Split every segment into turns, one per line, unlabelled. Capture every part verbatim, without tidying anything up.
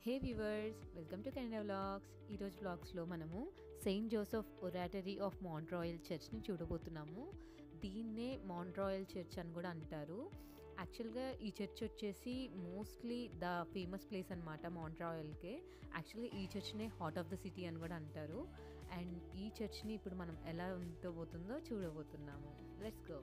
Hey viewers, welcome to Canada vlogs. ఈరోజు వ్లాగ్స్లో మనము saint Joseph oratory of Montreal చర్చ్ని చూడబోతున్నాము. దీన్నే మాంట్రాయల్ చర్చ్ అని కూడా అంటారు. యాక్చువల్గా ఈ చర్చ్ వచ్చేసి మోస్ట్లీ ద ఫేమస్ ప్లేస్ అనమాట మాంట్రాయల్కే. యాక్చువల్గా ఈ చర్చ్నే హార్ట్ ఆఫ్ ద సిటీ అని కూడా అంటారు. అండ్ ఈ చర్చ్ని ఇప్పుడు మనం ఎలా ఉండబోతుందో చూడబోతున్నాము. Let's go.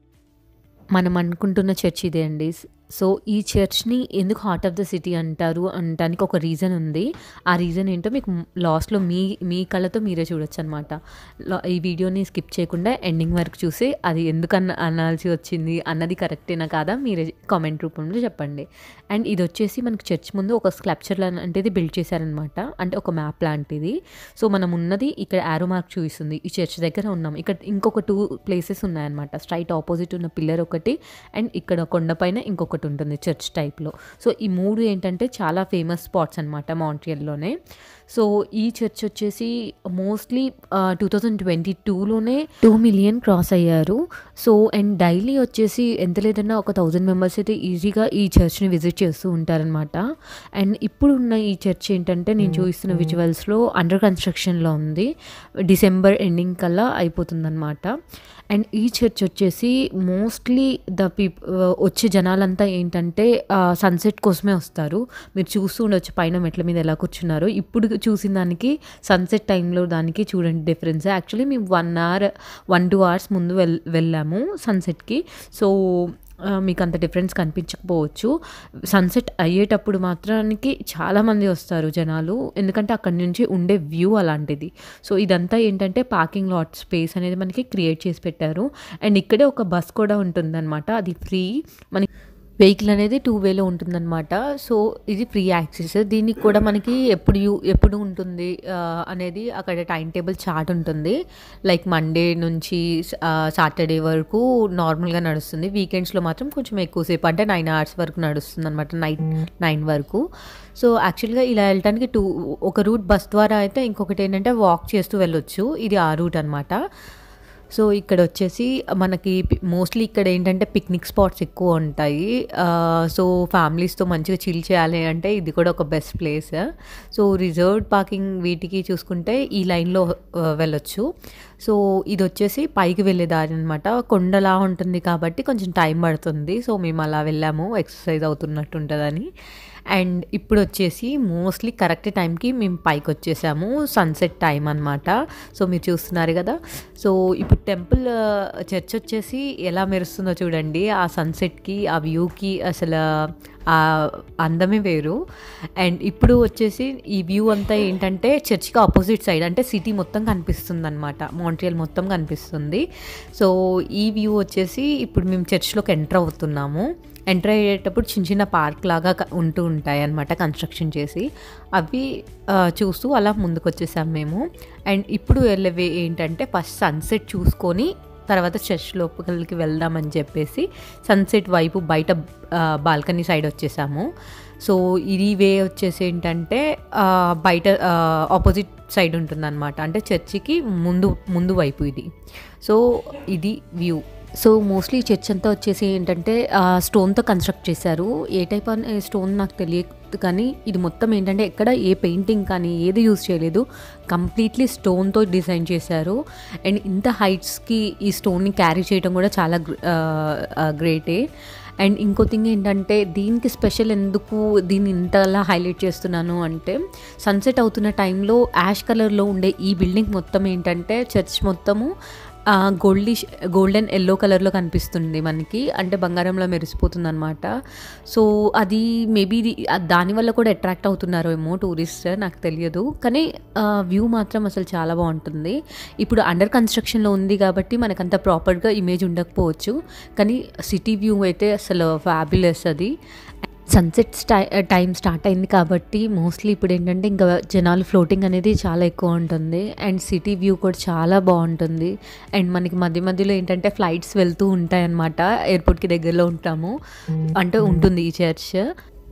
మనం అనుకుంటున్న చర్చ్ ఇదే అండి. సో ఈ చర్చ్ని ఎందుకు హార్ట్ ఆఫ్ ద సిటీ అంటారు అనడానికి ఒక రీజన్ ఉంది. ఆ రీజన్ ఏంటో మీకు లాస్ట్లో మీ మీ కళ్ళతో మీరే చూడొచ్చు అనమాట. ఈ వీడియోని స్కిప్ చేయకుండా ఎండింగ్ వరకు చూసి అది ఎందుకు అన్న అనాల్సి వచ్చింది అన్నది కరెక్టేనా కాదా మీరే కామెంట్ రూపంలో చెప్పండి. అండ్ ఇది వచ్చేసి మనకి చర్చ్ ముందు ఒక స్కల్ప్చర్ లాంటిది బిల్డ్ చేశారనమాట, అంటే ఒక మ్యాప్ లాంటిది. సో మనం ఉన్నది ఇక్కడ యారో మార్క్ చూపిస్తుంది. ఈ చర్చ్ దగ్గర ఉన్నాం. ఇక్కడ ఇంకొక టూ ప్లేసెస్ ఉన్నాయన్నమాట. స్ట్రైట్ ఆపోజిట్ ఉన్న పిల్లర్ ఒకటి అండ్ ఇక్కడ కొండపైన ఇంకొకటి ఉంటుంది చర్చ్ టైప్లో. సో ఈ మూడు ఏంటంటే చాలా ఫేమస్ స్పాట్స్ అనమాట మాంట్రియల్లోనే. సో ఈ చర్చ్ వచ్చేసి మోస్ట్లీ టూ థౌజండ్ ట్వంటీ టూలోనే టూ మిలియన్ క్రాస్ అయ్యారు. సో అండ్ డైలీ వచ్చేసి ఎంత లేదన్నా ఒక థౌజండ్ మెంబర్స్ అయితే ఈజీగా ఈ చర్చ్ని విజిట్ చేస్తూ ఉంటారనమాట. అండ్ ఇప్పుడు ఉన్న ఈ చర్చ్ ఏంటంటే నేను చూపిస్తున్న విజువల్స్లో అండర్ కన్స్ట్రక్షన్లో ఉంది. డిసెంబర్ ఎండింగ్ కల్లా అయిపోతుందన్నమాట. అండ్ ఈ చర్చ్ వచ్చేసి మోస్ట్లీ ద పీప్ వచ్చే జనాలంతా ఏంటంటే సన్సెట్ కోసమే వస్తారు. మీరు చూస్తూ ఉండొచ్చు పైన మెట్ల మీద ఎలా కూర్చున్నారు. ఇప్పుడు చూసిన దానికి సన్సెట్ టైంలో దానికి చూడండి డిఫరెన్స్. యాక్చువల్లీ మేము one hour one two hours ముందు వెల్ వెళ్ళాము సన్సెట్కి. సో మీకు అంత డిఫరెన్స్ కనిపించకపోవచ్చు. సన్సెట్ అయ్యేటప్పుడు మాత్రానికి చాలామంది వస్తారు జనాలు, ఎందుకంటే అక్కడి నుంచి ఉండే వ్యూ అలాంటిది. సో ఇదంతా ఏంటంటే పార్కింగ్ లాట్ స్పేస్ అనేది మనకి క్రియేట్ చేసి పెట్టారు. అండ్ ఇక్కడే ఒక బస్ కూడా ఉంటుందన్నమాట. అది ఫ్రీ. మనకి వెహికల్ అనేది టూ వేలో ఉంటుందన్నమాట. సో ఇది ఫ్రీ యాక్సెస్. దీనికి కూడా మనకి ఎప్పుడు ఎప్పుడు ఉంటుంది అనేది అక్కడ టైం టేబుల్ చార్ట్ ఉంటుంది. లైక్ మండే నుంచి సాటర్డే వరకు నార్మల్గా నడుస్తుంది. వీకెండ్స్లో మాత్రం కొంచెం ఎక్కువసేపు, అంటే నైన్ అవర్స్ వరకు నడుస్తుంది అనమాట, నైట్ నైన్ వరకు. సో యాక్చువల్గా ఇలా వెళ్ళటానికి టూ ఒక రూట్ బస్ ద్వారా అయితే, ఇంకొకటి ఏంటంటే వాక్ చేస్తూ వెళ్ళొచ్చు. ఇది ఆ రూట్ అనమాట. సో ఇక్కడ వచ్చేసి మనకి మోస్ట్లీ ఇక్కడ ఏంటంటే పిక్నిక్ స్పాట్స్ ఎక్కువ ఉంటాయి. సో ఫ్యామిలీస్తో మంచిగా చిల్ చేయాలి అంటే ఇది కూడా ఒక best place. So reserved parking వీటికి చూసుకుంటే ఈ లైన్లో వెళ్ళొచ్చు. సో ఇది వచ్చేసి పైకి వెళ్ళే దారి అనమాట. కొండలా ఉంటుంది కాబట్టి కొంచెం టైం పడుతుంది. సో మేము అలా వెళ్ళాము, ఎక్సర్సైజ్ అవుతున్నట్టు ఉంటుందని. అండ్ ఇప్పుడు వచ్చేసి మోస్ట్లీ కరెక్ట్ టైంకి మేము పైకి వచ్చేసాము. సన్సెట్ టైం అనమాట. సో మీరు చూస్తున్నారు కదా. సో ఇప్పుడు టెంపుల్ చర్చ్ వచ్చేసి ఎలా మెరుస్తుందో చూడండి. ఆ సన్సెట్కి, ఆ వ్యూకి అసలు ఆ అందమే వేరు. అండ్ ఇప్పుడు వచ్చేసి ఈ వ్యూ అంతా ఏంటంటే చర్చ్కి ఆపోజిట్ సైడ్, అంటే సిటీ మొత్తం కనిపిస్తుంది అనమాట. మాంట్రియల్ మొత్తం కనిపిస్తుంది. సో ఈ వ్యూ వచ్చేసి ఇప్పుడు మేము చర్చ్లోకి ఎంటర్ అవుతున్నాము. ఎంటర్ అయ్యేటప్పుడు చిన్న చిన్న పార్క్ లాగా ఉంటూ ఉంటాయి అన్నమాట, కన్స్ట్రక్షన్ చేసి. అవి చూస్తూ అలా ముందుకు వచ్చేసాం మేము. అండ్ ఇప్పుడు వెళ్ళేవి ఏంటంటే ఫస్ట్ సన్సెట్ చూసుకొని తర్వాత చర్చ్ లోపలికి వెళ్దామని చెప్పేసి సన్సెట్ వైపు బయట బాల్కనీ సైడ్ వచ్చేసాము. సో ఇది వే వచ్చేసి ఏంటంటే బయట ఆపోజిట్ సైడ్ ఉంటుందన్నమాట, అంటే చర్చికి ముందు ముందు వైపు ఇది. సో ఇది వ్యూ. సో మోస్ట్లీ చర్చ్ అంతా వచ్చేసి ఏంటంటే స్టోన్తో కన్స్ట్రక్ట్ చేశారు. ఏ టైప్ ఆఫ్ స్టోన్ నాకు తెలియదు, కానీ ఇది మొత్తం ఏంటంటే ఎక్కడ ఏ పెయింటింగ్ కానీ ఏది యూజ్ చేయలేదు. కంప్లీట్లీ స్టోన్తో డిజైన్ చేశారు. అండ్ ఇంత హైట్స్కి ఈ స్టోన్ని క్యారీ చేయడం కూడా చాలా గ్రేటే. అండ్ ఇంకో థింగ్ ఏంటంటే దీనికి స్పెషల్ ఎందుకు దీన్ని ఇంతలా హైలైట్ చేస్తున్నాను అంటే, సన్సెట్ అవుతున్న టైంలో యాష్ కలర్లో ఉండే ఈ బిల్డింగ్ మొత్తం ఏంటంటే చర్చ్ మొత్తము గోల్డిష్ గోల్డెన్ ఎల్లో కలర్లో కనిపిస్తుంది మనకి, అంటే బంగారంలో మెరిసిపోతుంది అనమాట. సో అది మేబీ దానివల్ల కూడా అట్రాక్ట్ అవుతున్నారో ఏమో టూరిస్ట్, నాకు తెలియదు. కానీ వ్యూ మాత్రం అసలు చాలా బాగుంటుంది. ఇప్పుడు అండర్ కన్స్ట్రక్షన్లో ఉంది కాబట్టి మనకంత ప్రాపర్గా ఇమేజ్ ఉండకపోవచ్చు, కానీ సిటీ వ్యూ అయితే అసలు ఫ్యాబులస్. అది సన్సెట్ స్టై టైం స్టార్ట్ అయింది కాబట్టి మోస్ట్లీ ఇప్పుడు ఏంటంటే ఇంకా జనాలు ఫ్లోటింగ్ అనేది చాలా ఎక్కువ ఉంటుంది. అండ్ సిటీ వ్యూ కూడా చాలా బాగుంటుంది. అండ్ మనకి మధ్య మధ్యలో ఏంటంటే ఫ్లైట్స్ వెళ్తూ ఉంటాయి అన్నమాట. ఎయిర్పోర్ట్కి దగ్గరలో ఉంటాము, అంటే ఉంటుంది ఈ చర్చ్.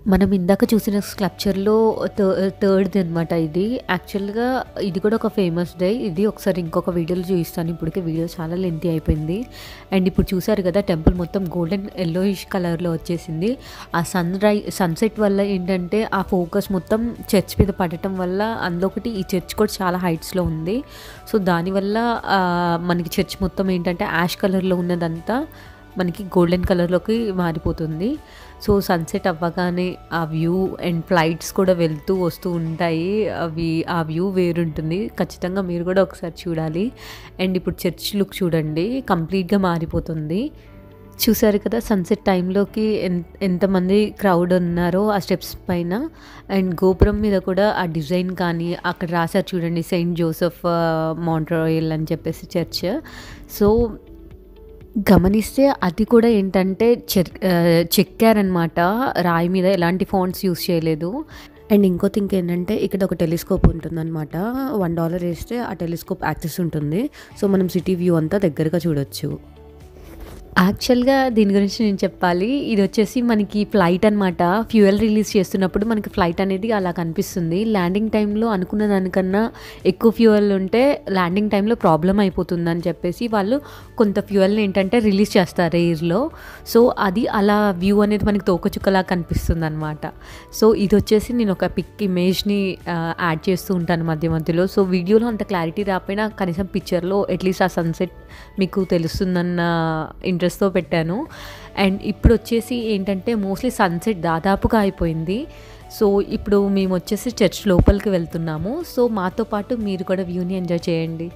మనం ఇందాక చూసిన స్కల్ప్చర్‌లో థ థర్డ్‌ది అనమాట ఇది. యాక్చువల్‌గా ఇది కూడా ఒక ఫేమస్ డే. ఇది ఒకసారి ఇంకొక వీడియోలో చూపిస్తాను. ఇప్పటికే వీడియో చాలా లెంతీ అయిపోయింది. అండ్ ఇప్పుడు చూసారు కదా టెంపుల్ మొత్తం గోల్డెన్ యెల్లోయిష్ కలర్‌లో వచ్చేసింది. ఆ సన్ రై సన్‌సెట్ వల్ల ఏంటంటే ఆ ఫోకస్ మొత్తం చర్చ్ మీద పడటం వల్ల అందులో ఒకటి ఈ చర్చ్ కూడా చాలా హైట్స్‌లో ఉంది. సో దానివల్ల ఆహ్, మనకి చర్చ్ మొత్తం ఏంటంటే యాష్ కలర్‌లో ఉన్నదంతా మనకి గోల్డెన్ కలర్‌లోకి మారిపోతుంది. సో సన్‌సెట్ అవ్వగానే ఆ వ్యూ అండ్ ఫ్లైట్స్ కూడా వెళ్తూ వస్తూ ఉంటాయి. అవి ఆ వ్యూ వేరుంటుంది. ఖచ్చితంగా మీరు కూడా ఒకసారి చూడాలి. అండ్ ఇప్పుడు చర్చ్ లుక్ చూడండి కంప్లీట్‌గా మారిపోతుంది. చూసారు కదా సన్‌సెట్ టైంలోకి ఎన్ ఎంతమంది క్రౌడ్ ఉన్నారో ఆ స్టెప్స్ పైన. అండ్ గోపురం మీద కూడా ఆ డిజైన్ కానీ అక్కడ రాశారు చూడండి సెయింట్ జోసెఫ్ మాంట్రాయల్ అని చెప్పేసి చర్చ్. సో గమనిస్తే అది కూడా ఏంటంటే చెర్ ఆహ్, చెక్కారనమాట. రాయి మీద ఎలాంటి ఫాంట్స్ యూజ్ చేయలేదు. అండ్ ఇంకో థింగ్ ఏంటంటే ఇక్కడ ఒక టెలిస్కోప్ ఉంటుందన్నమాట. వన్ డాలర్ వేస్తే ఆ టెలిస్కోప్ యాక్సెస్ ఉంటుంది. సో మనం సిటీ వ్యూ అంతా దగ్గరగా చూడొచ్చు. యాక్చువల్‌గా దీని గురించి నేను చెప్పాలి. ఇది వచ్చేసి మనకి ఫ్లైట్ అనమాట. ఫ్యూయల్ రిలీజ్ చేస్తున్నప్పుడు మనకి ఫ్లైట్ అనేది అలా కనిపిస్తుంది. ల్యాండింగ్ టైంలో అనుకున్న దానికన్నా ఎక్కువ ఫ్యూయల్ ఉంటే ల్యాండింగ్ టైంలో ప్రాబ్లమ్ అయిపోతుందని చెప్పేసి వాళ్ళు కొంత ఫ్యూయల్‌ని ఏంటంటే రిలీజ్ చేస్తారు ఎయిర్‌లో. సో అది అలా వ్యూ అనేది మనకి తోకచుక్కలా కనిపిస్తుందనమాట. సో ఇది వచ్చేసి నేను ఒక పిక్ ఇమేజ్‌ని ఆహ్, యాడ్ చేస్తూ ఉంటాను మధ్య మధ్యలో. సో వీడియోలో అంత క్లారిటీ రాకపోయినా కనీసం పిక్చర్‌లో అట్‌లీస్ట్ ఆ సన్‌సెట్ మీకు తెలుస్తుందన్న ఇంట్రెస్ట్‌తో పెట్టాను. అండ్ ఇప్పుడు వచ్చేసి ఏంటంటే మోస్ట్‌లీ సన్‌సెట్ దాదాపుగా అయిపోయింది. సో ఇప్పుడు మేము వచ్చేసి చర్చ్ లోపలికి వెళ్తున్నాము. సో మాతో పాటు మీరు కూడా వ్యూని ఎంజాయ్ చేయండి.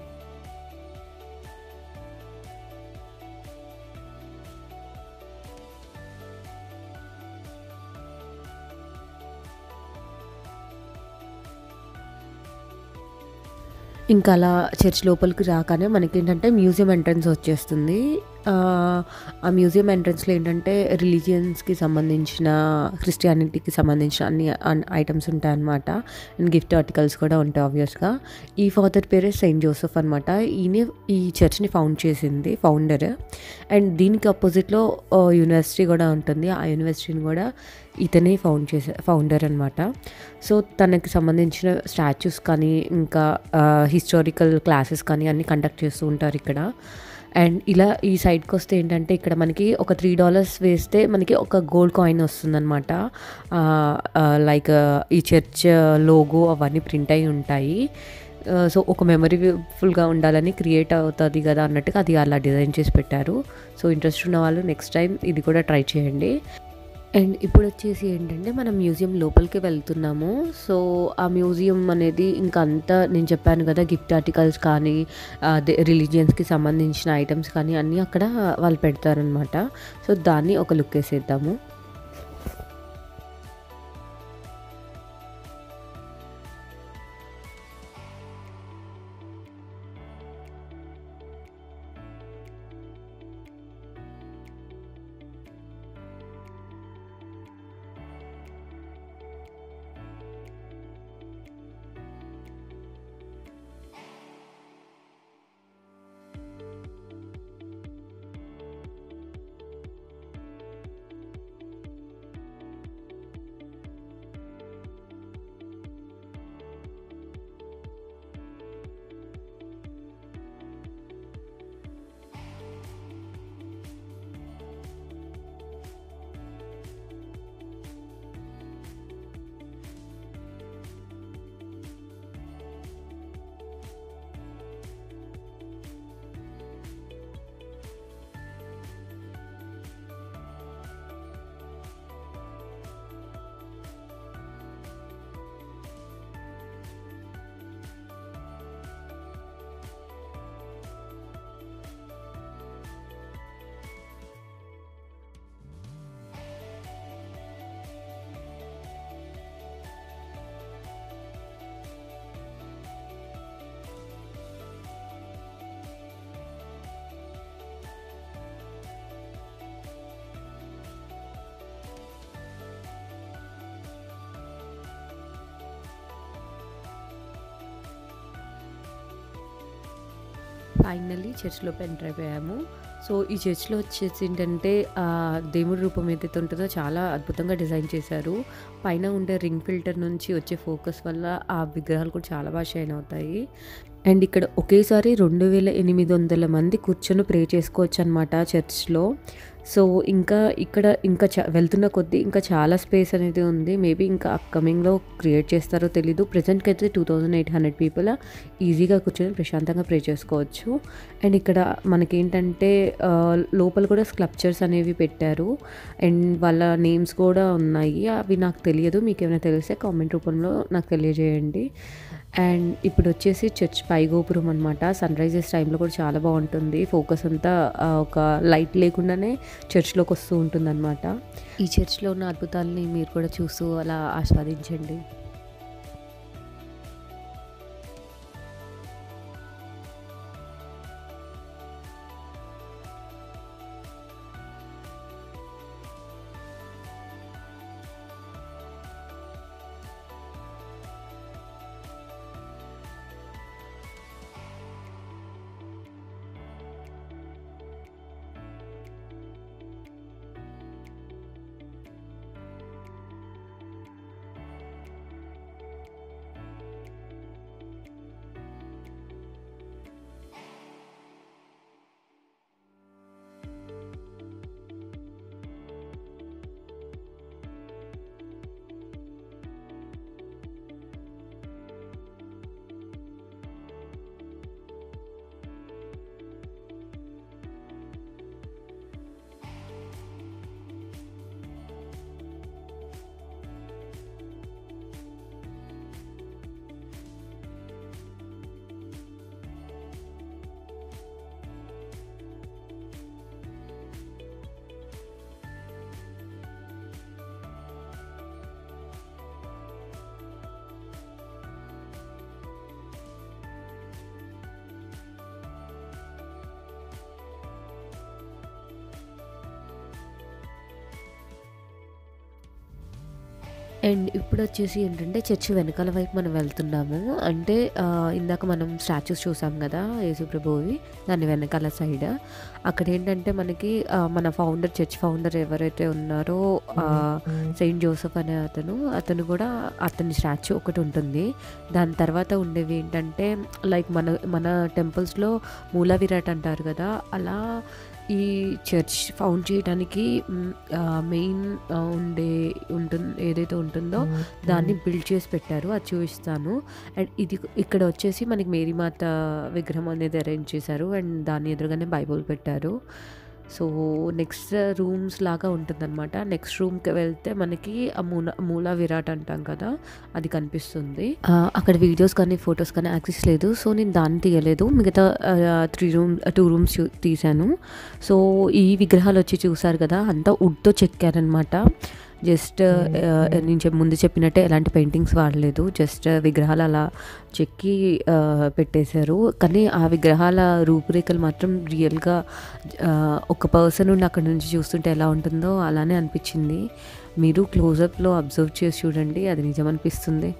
ఇంకా అలా చర్చ్ లోపలికి రాగానే మనకేంటంటే మ్యూజియం ఎంట్రన్స్ వచ్చేస్తుంది. ఆహ్, ఆ మ్యూజియం ఎంట్రన్స్‌లో ఏంటంటే రిలీజియన్స్‌కి సంబంధించిన, క్రిస్టియానిటీకి సంబంధించిన అన్ని అన్ ఐటెమ్స్ ఉంటాయన్నమాట. అండ్ గిఫ్ట్ ఆర్టికల్స్ కూడా ఉంటాయి ఆబ్వియస్‌గా. ఈ ఫాదర్ పేరే సెయింట్ జోసెఫ్ అనమాట. ఈయనే ఈ చర్చ్‌ని ఫౌండ్ చేసింది ఫౌండర్. అండ్ దీనికి అపోజిట్‌లో ఆహ్, యూనివర్సిటీ కూడా ఉంటుంది. ఆ యూనివర్సిటీని కూడా ఇతనే ఫౌండ్ చేసే ఫౌండర్ అనమాట. సో తనకి సంబంధించిన స్టాచ్యూస్ కానీ ఇంకా ఆహ్, హిస్టారికల్ క్లాసెస్ కానీ అన్నీ కండక్ట్ చేస్తూ ఉంటారు ఇక్కడ. అండ్ ఇలా ఈ సైడ్‌కి వస్తే ఏంటంటే ఇక్కడ మనకి ఒక త్రీ డాలర్స్ వేస్తే మనకి ఒక గోల్డ్ కాయిన్ వస్తుందనమాట. ఆహ్, ఆహ్, లైక్ ఈ చర్చ్ లోగో అవన్నీ ప్రింట్ అయ్యి ఉంటాయి. ఆహ్, సో ఒక మెమరీఫుల్‌గా ఉండాలని క్రియేట్ అవుతది కదా అన్నట్టుగా అది అలా డిజైన్ చేసి పెట్టారు. సో ఇంట్రెస్ట్ ఉన్న వాళ్ళు నెక్స్ట్ టైం ఇది కూడా ట్రై చేయండి. అండ్ ఇప్పుడు వచ్చేసి ఏంటంటే మనం మ్యూజియం లోపలికి వెళ్తున్నాము. సో ఆ మ్యూజియం అనేది ఇంకా అంతా నేను చెప్పాను కదా గిఫ్ట్ ఆర్టికల్స్ కానీ అదే రిలీజియన్స్‌కి సంబంధించిన ఐటమ్స్ కానీ అన్నీ అక్కడ వాళ్ళు పెడతారనమాట. సో దాన్ని ఒక లుక్ వేసేద్దాము. ఫైనల్లీ చర్చ్‌లోకి ఎంటర్ అయిపోయాము. సో ఈ చర్చ్లో వచ్చేసి ఏంటంటే దేవుడి రూపం ఏదైతే ఉంటుందో చాలా అద్భుతంగా డిజైన్ చేశారు. పైన ఉండే రింగ్ ఫిల్టర్ నుంచి వచ్చే ఫోకస్ వల్ల ఆ విగ్రహాలు కూడా చాలా బాగా షైన్ అవుతాయి. అండ్ ఇక్కడ ఒకేసారి రెండు వేల ఎనిమిది వందల మంది కూర్చొని ప్రే చేసుకోవచ్చు అనమాట చర్చ్లో. సో ఇంకా ఇక్కడ ఇంకా చ వెళ్తున్న కొద్దీ ఇంకా చాలా స్పేస్ అనేది ఉంది. మేబీ ఇంకా అప్కమింగ్లో క్రియేట్ చేస్తారో తెలీదు. ప్రజెంట్కి అయితే two thousand eight hundred people ఈజీగా కూర్చొని ప్రశాంతంగా ప్రే చేసుకోవచ్చు. అండ్ ఇక్కడ మనకేంటంటే లోపల కూడా స్కల్ప్చర్స్ అనేవి పెట్టారు అండ్ వాళ్ళ నేమ్స్ కూడా ఉన్నాయి. అవి నాకు తెలియదు, మీకు ఏమైనా తెలిస్తే కామెంట్ రూపంలో నాకు తెలియజేయండి. అండ్ ఇప్పుడు వచ్చేసి చర్చ్ పై గోపురం అనమాట. సన్ రైజెస్ టైంలో కూడా చాలా బాగుంటుంది. ఫోకస్ అంతా ఒక లైట్ లేకుండానే చర్చ్లోకి వస్తూ ఉంటుందన్నమాట. ఈ చర్చ్లో ఉన్న అద్భుతాలని మీరు కూడా చూస్తూ అలా ఆస్వాదించండి. అండ్ ఇప్పుడు వచ్చేసి ఏంటంటే చర్చ్ వెనకాల వైపు మనం వెళ్తున్నాము. అంటే ఇందాక మనం స్టాచ్యూస్ చూసాం కదా యేసుప్రభువి, దాని వెనకాల సైడ్ అక్కడ ఏంటంటే మనకి మన ఫౌండర్, చర్చ్ ఫౌండర్ ఎవరైతే ఉన్నారో సెయింట్ జోసెఫ్ అనే అతను అతను కూడా అతని స్టాచ్యూ ఒకటి ఉంటుంది. దాని తర్వాత ఉండేవి ఏంటంటే లైక్ మన మన టెంపుల్స్లో మూల విరాట్ అంటారు కదా, అలా ఈ చర్చ్ ఫౌండ్ చేయడానికి మెయిన్ ఉండే ఉంటుంది ఏదైతే ఉంటుందో దాన్ని బిల్డ్ చేసి పెట్టారు. అది చూపిస్తాను. అండ్ ఇది ఇక్కడ వచ్చేసి మనకి మేరీమాత విగ్రహం అనేది అరేంజ్ చేశారు అండ్ దాని ఎదురుగానే బైబుల్ పెట్టారు. సో నెక్స్ట్ రూమ్స్ లాగా ఉంటుందన్నమాట. నెక్స్ట్ రూమ్కి వెళ్తే మనకి ఆ మూల మూల విరాట్ అంటాం కదా, అది కనిపిస్తుంది. అక్కడ వీడియోస్ కానీ ఫొటోస్ కానీ యాక్సెస్ లేదు, సో నేను దాన్ని తీయలేదు. మిగతా త్రీ రూమ్ టూ రూమ్స్ తీశాను. సో ఈ విగ్రహాలు వచ్చి చూసారు కదా, అంతా వుడ్తో చెక్కారనమాట. జస్ట్ నేను ముందు చెప్పినట్టే ఎలాంటి పెయింటింగ్స్ వాడలేదు, జస్ట్ విగ్రహాలు అలా చెక్కి పెట్టేశారు. కానీ ఆ విగ్రహాల రూపురేఖలు మాత్రం రియల్గా ఒక పర్సన్ ఉండి అక్కడ నుంచి చూస్తుంటే ఎలా ఉంటుందో అలానే అనిపించింది. మీరు క్లోజప్లో అబ్జర్వ్ చేసి చూడండి, అది నిజం అనిపిస్తుంది.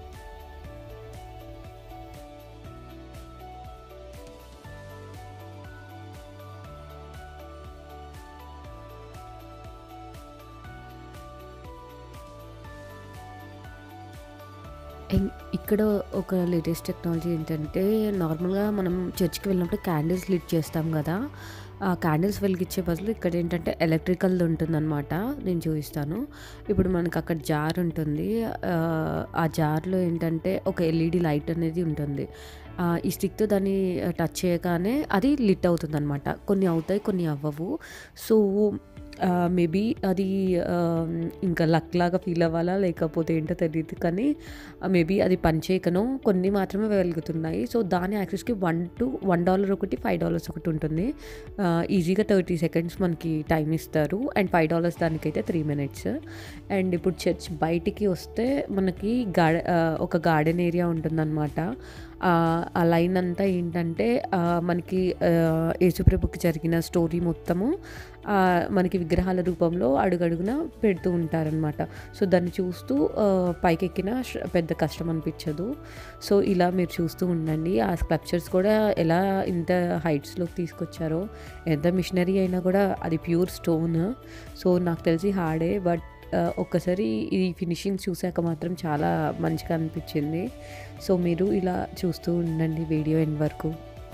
ఇక్కడ ఒక లేటెస్ట్ టెక్నాలజీ ఏంటంటే, నార్మల్గా మనం చర్చ్కి వెళ్ళినప్పుడు క్యాండిల్స్ లిట్ చేస్తాం కదా, ఆ క్యాండిల్స్ వెలిగించే బదులు ఇక్కడ ఏంటంటే ఎలక్ట్రికల్ది ఉంటుందన్నమాట. నేను చూపిస్తాను. ఇప్పుడు మనకు అక్కడ జార్ ఉంటుంది, ఆ జార్లో ఏంటంటే ఒక ఎల్ఈడి లైట్ అనేది ఉంటుంది. ఈ స్టిక్తో దాన్ని టచ్ చేయగానే అది లిట్ అవుతుంది అనమాట. కొన్ని అవుతాయి, కొన్ని అవ్వవు. సో మేబీ అది ఇంకా లక్ లాగా ఫీల్ అవ్వాలా లేకపోతే ఏంటో తెలియదు, కానీ మేబీ అది పనిచేయకనో కొన్ని మాత్రమే వెలుగుతున్నాయి. సో దాని యాక్సెస్కి వన్ టు వన్ డాలర్ ఒకటి, ఫైవ్ డాలర్స్ ఒకటి ఉంటుంది. ఈజీగా థర్టీ సెకండ్స్ మనకి టైం ఇస్తారు అండ్ ఫైవ్ డాలర్స్ దానికైతే త్రీ మినిట్స్. అండ్ ఇప్పుడు చర్చ్ బయటికి వస్తే మనకి గార్డ ఒక గార్డెన్ ఏరియా ఉంటుందన్నమాట. ఆ లైన్ అంతా ఏంటంటే మనకి యేసుప్రభుకి జరిగిన స్టోరీ మొత్తము మనకి విగ్రహాల రూపంలో అడుగడుగున పెడుతూ ఉంటారనమాట. సో దాన్ని చూస్తూ పైకెక్కిన పెద్ద కష్టం అనిపించదు. సో ఇలా మీరు చూస్తూ ఉండండి. ఆ స్కల్ప్చర్స్ కూడా ఎలా ఇంత హైట్స్లోకి తీసుకొచ్చారో. ఎంత మిషనరీ అయినా కూడా అది ప్యూర్ స్టోన్. సో నాకు తెలిసి హార్డే, బట్ ఒక్కసారి ఈ ఫినిషింగ్ చూసాక మాత్రం చాలా మంచిగా అనిపించింది. సో మీరు ఇలా చూస్తూ ఉండండి వీడియో ఎండ్ వరకు.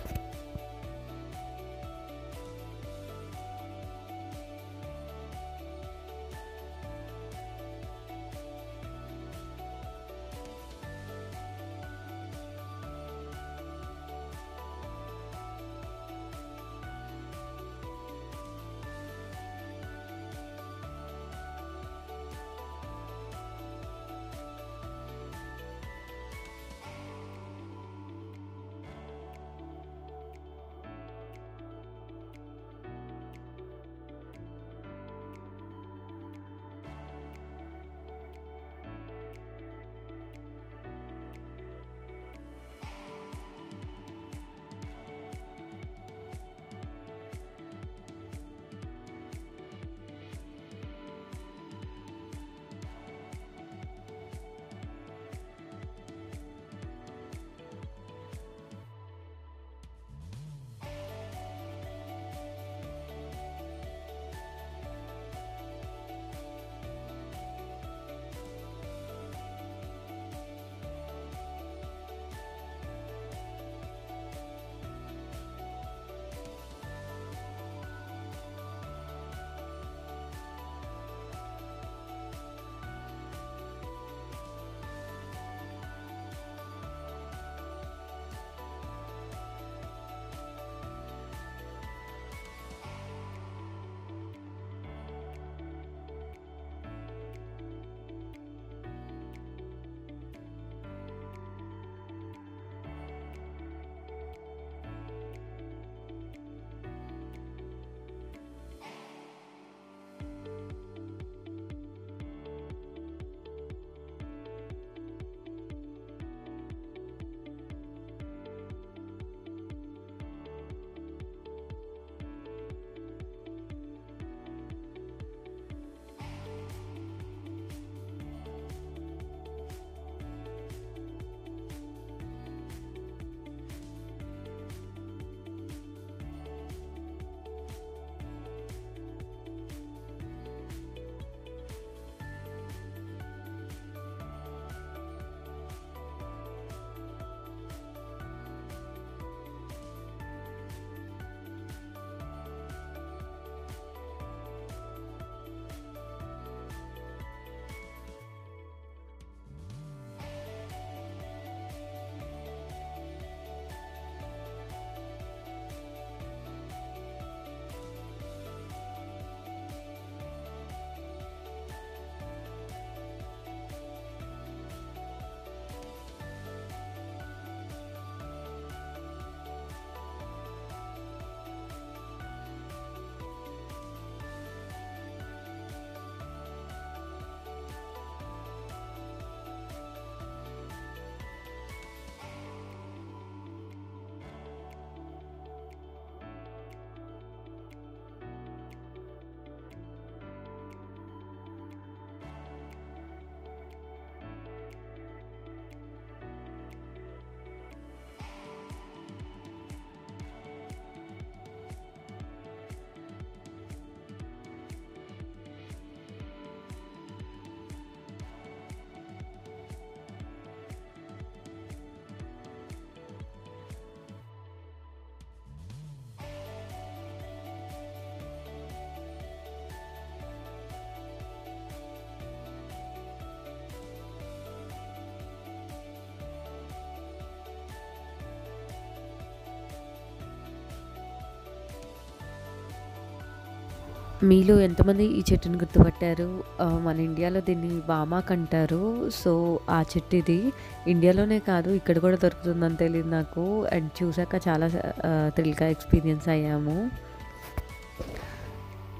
మీలో ఎంతమంది ఈ చెట్టుని గుర్తుపట్టారు? ఆహ్, మన ఇండియాలో దీన్ని బామాక్ అంటారు. సో, ఆ చెట్టు ఇది. ఇండియాలోనే కాదు ఇక్కడ కూడా దొరుకుతుందని తెలీదు నాకు. అండ్ చూసాక చాలా ఆహ్, థ్రిల్‌గా ఎక్స్‌పీరియన్స్ అయ్యాము.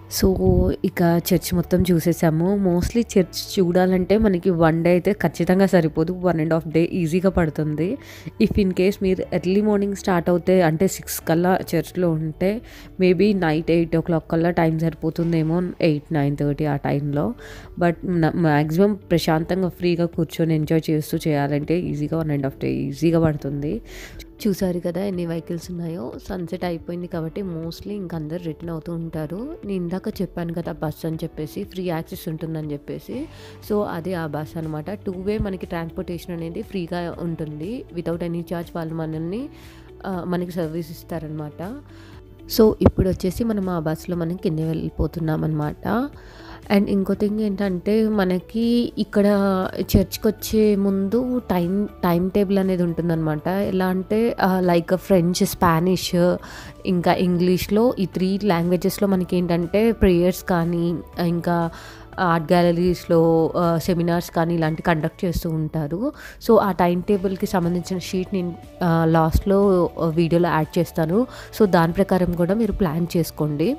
సో ఇక చర్చ్ మొత్తం చూసేసాము. మోస్ట్లీ చర్చ్ చూడాలంటే మనకి వన్ డే అయితే ఖచ్చితంగా సరిపోదు. వన్ అండ్ హాఫ్ డే ఈజీగా పడుతుంది. ఇఫ్ ఇన్ కేస్ మీరు ఎర్లీ మార్నింగ్ స్టార్ట్ అవుతే అంటే సిక్స్ కల్లా చర్చ్లో ఉంటే maybe night eight o'clock కల్లా టైం సరిపోతుందేమో, ఎయిట్ నైన్ థర్టీ ఆ టైంలో. బట్ మ్యాక్సిమం ప్రశాంతంగా ఫ్రీగా కూర్చొని ఎంజాయ్ చేస్తూ చేయాలంటే ఈజీగా వన్ అండ్ హాఫ్ డే ఈజీగా పడుతుంది. చూసారు కదా ఎన్ని వెహికల్స్ ఉన్నాయో. సన్సెట్ అయిపోయింది కాబట్టి మోస్ట్లీ ఇంక అందరు రిటర్న్ అవుతూ ఉంటారు. నేను ఇందాక చెప్పాను కదా బస్ అని చెప్పేసి, ఫ్రీ యాక్సెస్ ఉంటుందని చెప్పేసి. సో అదే ఆ బస్ అనమాట. టూ వే మనకి ట్రాన్స్పోర్టేషన్ అనేది ఫ్రీగా ఉంటుంది. వితౌట్ ఎనీ ఛార్జ్ వాళ్ళు మనల్ని మనకి సర్వీస్ ఇస్తారనమాట. సో ఇప్పుడు వచ్చేసి మనం ఆ బస్సులో మనం కింద వెళ్ళిపోతున్నాం అనమాట. అండ్ ఇంకో థింగ్ ఏంటంటే మనకి ఇక్కడ చర్చ్కి వచ్చే ముందు టైం టైం టేబుల్ అనేది ఉంటుందన్నమాట. ఎలా అంటే లైక్ ఫ్రెంచ్, స్పానిష్, ఇంకా ఇంగ్లీష్లో ఈ త్రీ లాంగ్వేజెస్లో మనకి ఏంటంటే ప్రేయర్స్ కానీ ఇంకా ఆర్ట్ గ్యాలరీస్లో సెమినార్స్ కానీ ఇలాంటి కండక్ట్ చేస్తూ ఉంటారు. సో ఆ టైం టేబుల్కి సంబంధించిన షీట్ నేను లాస్ట్లో వీడియోలో యాడ్ చేస్తాను. సో దాని ప్రకారం కూడా మీరు ప్లాన్ చేసుకోండి.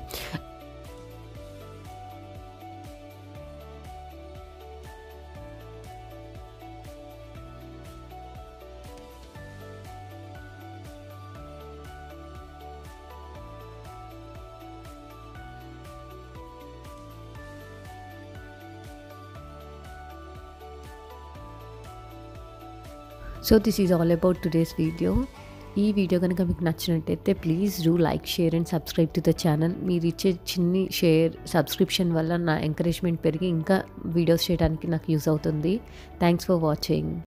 So this is all about today's video. ఈ వీడియో కనుక మీకు నచ్చినట్టయితే please do like, share and subscribe to the channel. మీరు ఇచ్చే చిన్ని షేర్, సబ్స్క్రిప్షన్ వల్ల నా ఎంకరేజ్మెంట్ పెరిగి ఇంకా వీడియోస్ చేయడానికి నాకు యూజ్ అవుతుంది. Thanks for watching.